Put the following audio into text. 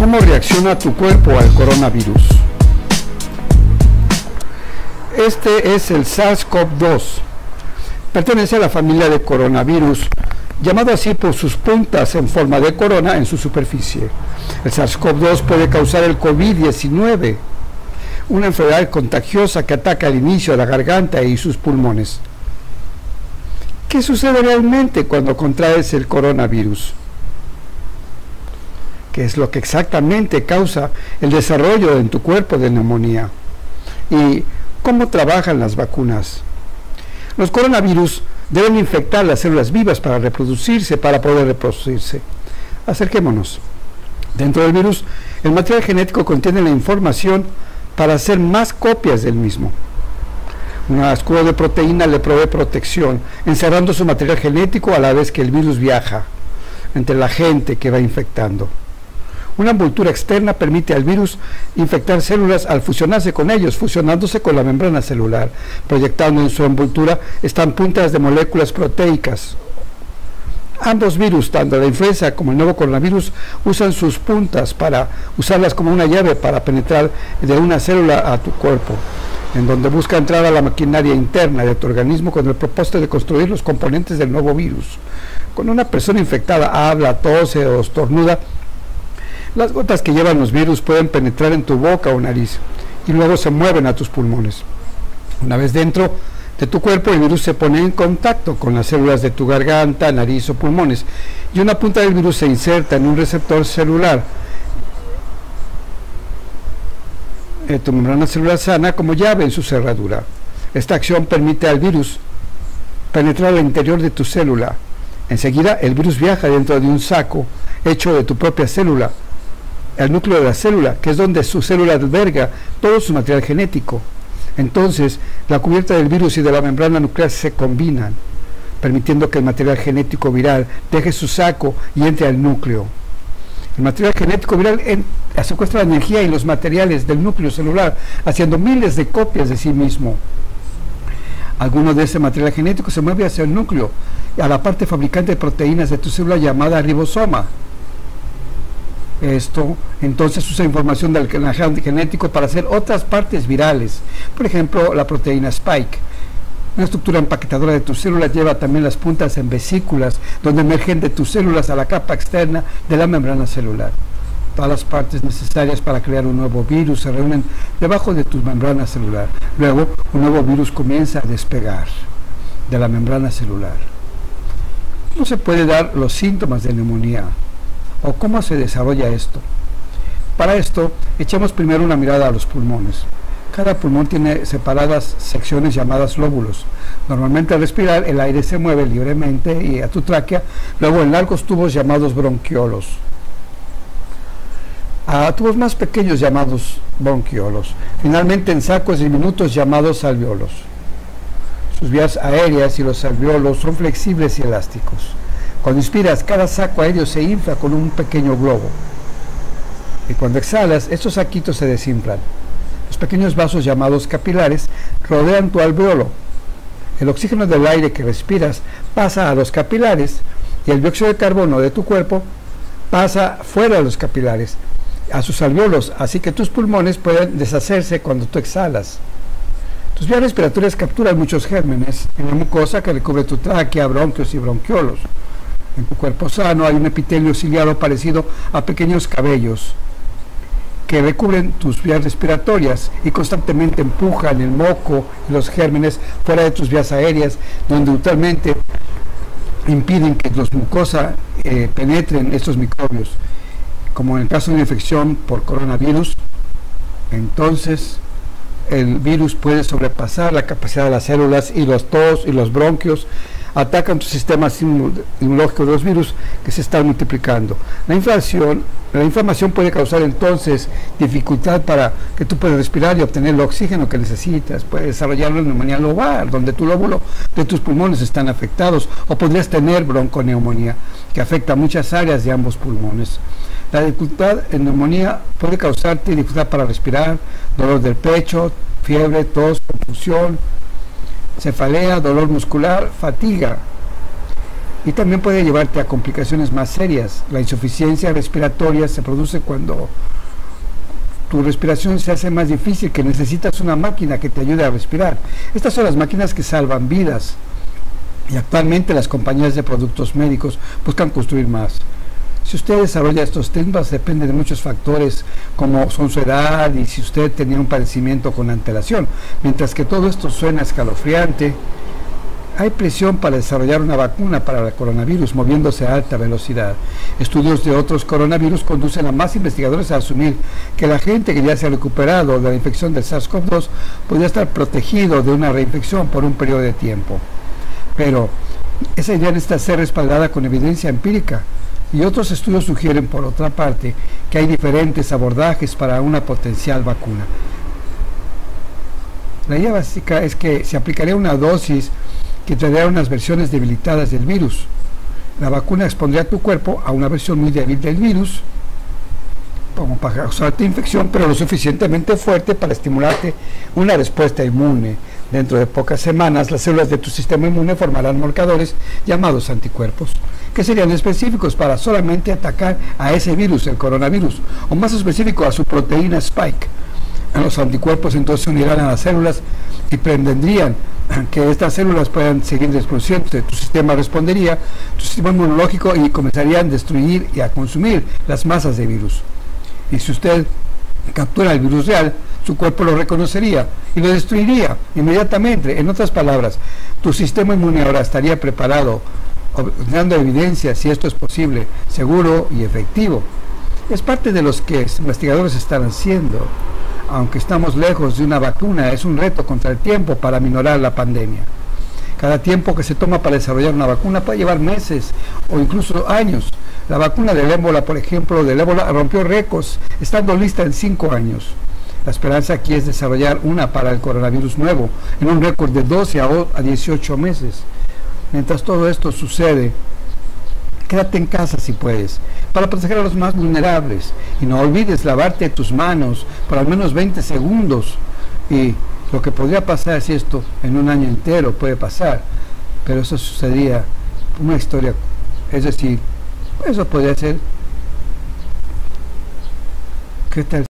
¿Cómo reacciona tu cuerpo al coronavirus? Este es el SARS-CoV-2. Pertenece a la familia de coronavirus, llamado así por sus puntas en forma de corona en su superficie. El SARS-CoV-2 puede causar el COVID-19, una enfermedad contagiosa que ataca al inicio de la garganta y sus pulmones. ¿Qué sucede realmente cuando contraes el coronavirus? ¿Qué es lo que exactamente causa el desarrollo en tu cuerpo de neumonía? ¿Y cómo trabajan las vacunas? Los coronavirus deben infectar las células vivas para poder reproducirse. Acerquémonos. Dentro del virus, el material genético contiene la información para hacer más copias del mismo. Un escudo de proteína le provee protección, encerrando su material genético a la vez que el virus viaja entre la gente que va infectando. Una envoltura externa permite al virus infectar células al fusionarse con ellos, fusionándose con la membrana celular. Proyectando en su envoltura están puntas de moléculas proteicas. Ambos virus, tanto la influenza como el nuevo coronavirus, usan sus puntas para usarlas como una llave para penetrar de una célula a tu cuerpo, en donde busca entrar a la maquinaria interna de tu organismo con el propósito de construir los componentes del nuevo virus. Cuando una persona infectada habla, tose o estornuda, las gotas que llevan los virus pueden penetrar en tu boca o nariz y luego se mueven a tus pulmones. Una vez dentro de tu cuerpo, el virus se pone en contacto con las células de tu garganta, nariz o pulmones, y una punta del virus se inserta en un receptor celular de tu membrana celular sana como llave en su cerradura. Esta acción permite al virus penetrar al interior de tu célula. Enseguida, el virus viaja dentro de un saco hecho de tu propia célula, el núcleo de la célula, que es donde su célula alberga todo su material genético. Entonces, la cubierta del virus y de la membrana nuclear se combinan, permitiendo que el material genético viral deje su saco y entre al núcleo. El material genético viral secuestra la energía y los materiales del núcleo celular, haciendo miles de copias de sí mismo. Alguno de ese material genético se mueve hacia el núcleo, a la parte fabricante de proteínas de tu célula llamada ribosoma. Esto entonces usa información del genético para hacer otras partes virales, por ejemplo la proteína Spike. Una estructura empaquetadora de tus células lleva también las puntas en vesículas, donde emergen de tus células a la capa externa de la membrana celular. Todas las partes necesarias para crear un nuevo virus se reúnen debajo de tu membrana celular. Luego, un nuevo virus comienza a despegar de la membrana celular. ¿Cómo se puede dar los síntomas de neumonía? ¿O cómo se desarrolla esto? Para esto, echemos primero una mirada a los pulmones. Cada pulmón tiene separadas secciones llamadas lóbulos. Normalmente al respirar, el aire se mueve libremente y a tu tráquea, luego en largos tubos llamados bronquiolos, a tubos más pequeños llamados bronquiolos, finalmente en sacos diminutos llamados alveolos. Sus vías aéreas y los alveolos son flexibles y elásticos. Cuando inspiras, cada saco aéreo se infla con un pequeño globo. Y cuando exhalas, estos saquitos se desinflan. Los pequeños vasos llamados capilares rodean tu alveolo. El oxígeno del aire que respiras pasa a los capilares y el dióxido de carbono de tu cuerpo pasa fuera de los capilares, a sus alveolos, así que tus pulmones pueden deshacerse cuando tú exhalas. Tus vías respiratorias capturan muchos gérmenes en la mucosa que recubre tu tráquea, bronquios y bronquiolos. En tu cuerpo sano hay un epitelio ciliado parecido a pequeños cabellos que recubren tus vías respiratorias y constantemente empujan el moco y los gérmenes fuera de tus vías aéreas, donde usualmente impiden que los mucosas penetren estos microbios. Como en el caso de una infección por coronavirus, entonces el virus puede sobrepasar la capacidad de las células y los tos y los bronquios atacan tu sistema inmunológico de los virus que se están multiplicando. La inflamación puede causar entonces dificultad para que tú puedas respirar y obtener el oxígeno que necesitas. Puedes desarrollar una neumonía lobar, donde tu lóbulo de tus pulmones están afectados, o podrías tener bronconeumonía, que afecta a muchas áreas de ambos pulmones. La dificultad en neumonía puede causarte dificultad para respirar, dolor del pecho, fiebre, tos, confusión, cefalea, dolor muscular, fatiga. y también puede llevarte a complicaciones más serias. La insuficiencia respiratoria se produce cuando tu respiración se hace más difícil, que necesitas una máquina que te ayude a respirar. Estas son las máquinas que salvan vidas, y actualmente las compañías de productos médicos buscan construir más. Si usted desarrolla estos temas, depende de muchos factores, como son su edad y si usted tenía un padecimiento con antelación. Mientras que todo esto suena escalofriante, hay presión para desarrollar una vacuna para el coronavirus, moviéndose a alta velocidad. Estudios de otros coronavirus conducen a más investigadores a asumir que la gente que ya se ha recuperado de la infección del SARS-CoV-2 podría estar protegido de una reinfección por un periodo de tiempo. Pero esa idea necesita ser respaldada con evidencia empírica. Y otros estudios sugieren, por otra parte, que hay diferentes abordajes para una potencial vacuna. La idea básica es que se aplicaría una dosis que traería unas versiones debilitadas del virus. La vacuna expondría a tu cuerpo a una versión muy débil del virus, como para causarte infección, pero lo suficientemente fuerte para estimularte una respuesta inmune. Dentro de pocas semanas, las células de tu sistema inmune formarán marcadores llamados anticuerpos, que serían específicos para solamente atacar a ese virus, el coronavirus, o más específico a su proteína Spike. Los anticuerpos entonces se unirán a las células y pretenderían que estas células puedan seguir reproduciéndose. Tu sistema respondería, tu sistema inmunológico, y comenzarían a destruir y a consumir las masas de virus. Y si usted captura el virus real, su cuerpo lo reconocería y lo destruiría inmediatamente. En otras palabras, tu sistema inmune ahora estaría preparado, dando evidencia si esto es posible, seguro y efectivo. Es parte de los que los investigadores están haciendo. Aunque estamos lejos de una vacuna, es un reto contra el tiempo para aminorar la pandemia. Cada tiempo que se toma para desarrollar una vacuna puede llevar meses o incluso años. La vacuna del ébola, por ejemplo, rompió récords, estando lista en 5 años. La esperanza aquí es desarrollar una para el coronavirus nuevo, en un récord de 12 a 18 meses. Mientras todo esto sucede, quédate en casa si puedes, para proteger a los más vulnerables. Y no olvides lavarte tus manos por al menos 20 segundos. Y lo que podría pasar si esto en un año entero puede pasar, pero eso sucedería una historia, es decir, eso podría ser. ¿Qué tal?